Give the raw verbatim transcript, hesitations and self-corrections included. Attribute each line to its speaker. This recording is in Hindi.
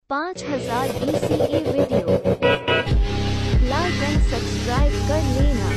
Speaker 1: पाँच हज़ार B C A video. Like and subscribe कर लेना।